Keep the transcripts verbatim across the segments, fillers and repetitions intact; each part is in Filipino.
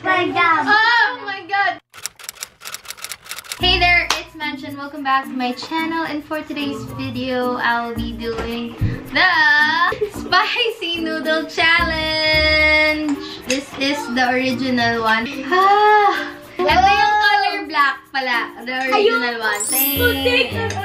Oh my god! Hey there, it's Mansion. Welcome back to my channel, and for today's video, I'll be doing the Spicy Noodle Challenge! This is the original one. Ah, ito yung color black pala. The original one. Thanks!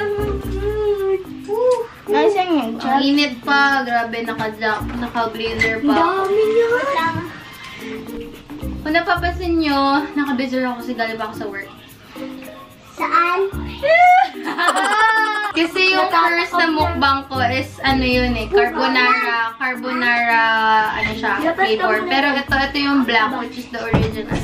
Ang init pa. Grabe, naka-blazer pa. Dami niya. Kung napapasin nyo, naka-blazer ako kasi galing pa ako sa work. Saan? Kasi yung first na mukbang ko is ano yun eh, carbonara, carbonara, ano siya, flavor. Pero ito, ito yung black, which is the original.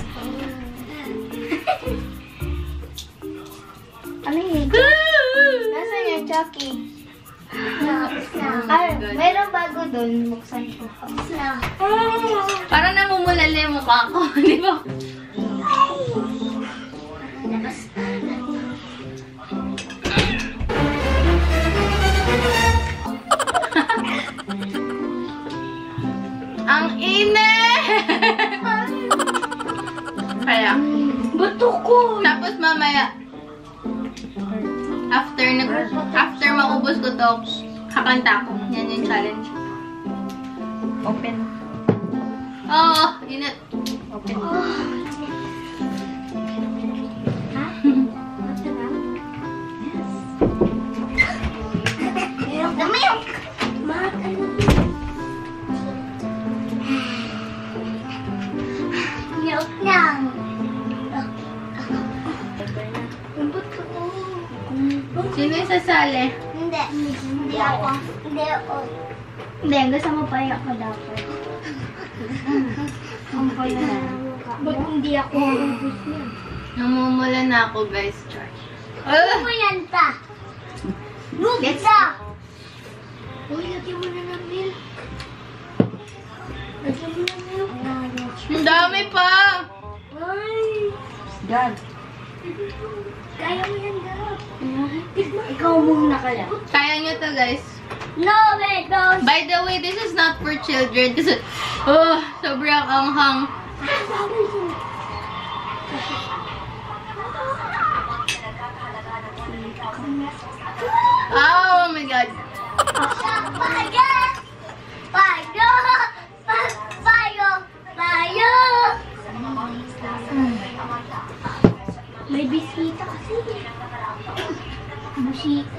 Ano yun? Nasaan yung Chucky? Oh Ay, meron bago doon. Buksan ko. Parang namumulala yung mukha ko, di ba? Ang init! Kaya, Bato ko! tapos mamaya, after nag after maubos ko to, kakanta ko. Yan yung challenge. Open. Oo, init. Open. The milk! Milk lang. Sino yung sasali? Hindi. Hindi ako. Hindi ako. Hindi. Gusto mo pa ako dapat. Ang pala na. Ba't hindi ako ubus niya? Namumula na ako, guys. Char. Ano mo yan ta? Noodles na! Uy, lagyan mo na ng milk. Lagyan mo ng milk. Ang dami pa! Ay! Dad. Kaya mo yan, Dad. Ikaw muna ka lang. Kaya nyo to, guys. No, wait, no. By the way, this is not for children. Kasi, oh, sobrang anghang. Oh my god. Payo! Payo! Payo! Payo! May bisita kasi. Bisita.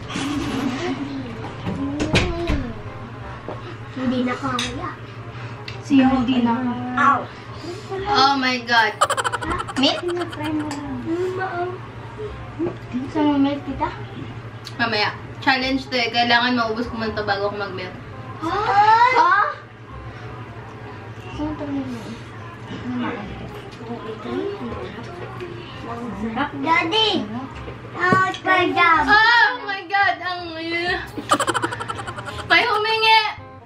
Hindi na kaya. Si hindi na. Ow! Oh my god. Meat? Gusto mo milk kita? Mamaya. Challenge to eh. Kailangan maubos ko muna to bago ako mag-milk. Ah! Saan ito mo? Daddy! Ah, pagdam! Oh my god. Ang... May humingi.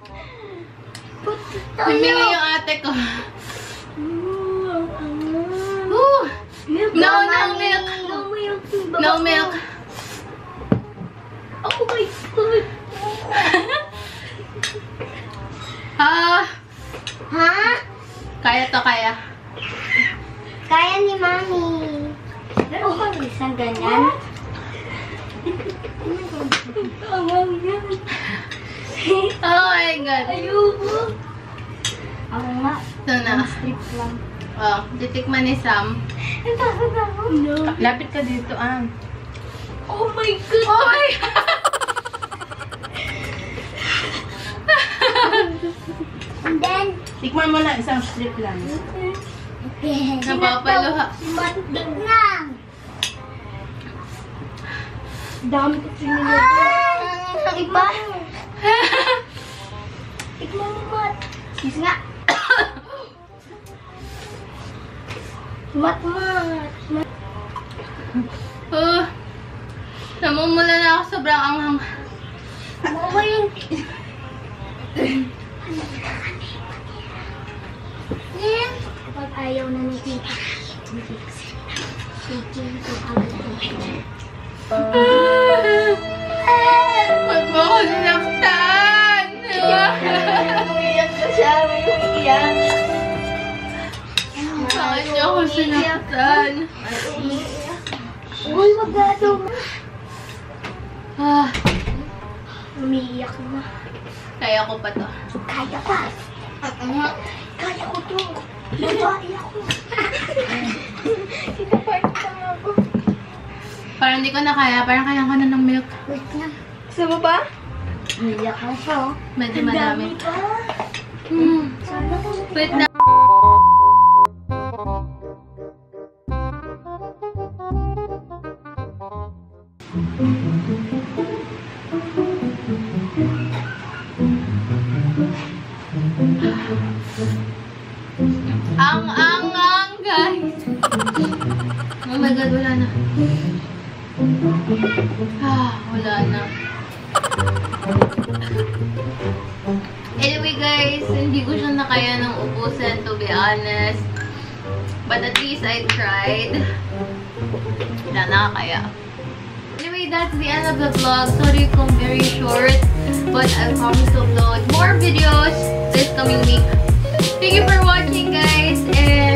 Humingi yung ate ko. Ooh. No, no milk. No milk. No milk. Oh my god. Ah. Ha? Kaya to, kaya. Kaya ni Mami. Pero kung isang ganyan. Tawag yan. Oh my god. Ayoko. Ako nga. Ito na. Strip lang. Oh, titikman ni Sam. Ito, ito. No. Lapit ka dito, ah. Oh my god. Oh my god. And then, Tikman mo lang isang strip lang. Napapaluha. matik lang. Dami ko sinilip. Ay! Iba? Tikman mo, Mat. Sis nga. Mat, Mat. Mat. Oh. Namumula na ako. Sobrang anghang. Mama yung... Yan. Kapag ayaw na ni Tita. Sige, Huwag mo ako sinaktan. Umiyak ka siya, may umiyak. Bakit niyo ako sinaktan? Uy, magado mo. Ah, Umiiyak na. kaya ko pa to. Kaya pa. Kaya ko to. Babae ako. Kinapagtang ako. Parang hindi ko na kaya. Parang kaya ko na ng milk. Wait lang. Gusto mo ba? Umiiyak na siya, oh. Medyo Ang madami. dami pa. Hmm. Sana ko. Wait na. Ang ang ang guys. Oh my god, wala na. Ah, wala na. Anyway guys, hindi ko siya nakaya ng ubusan, to be honest. But at least I tried. Wala na kaya. Anyway, that's the end of the vlog. Sorry kung very short, but I promise to upload more videos this coming week. Thank you for watching guys, and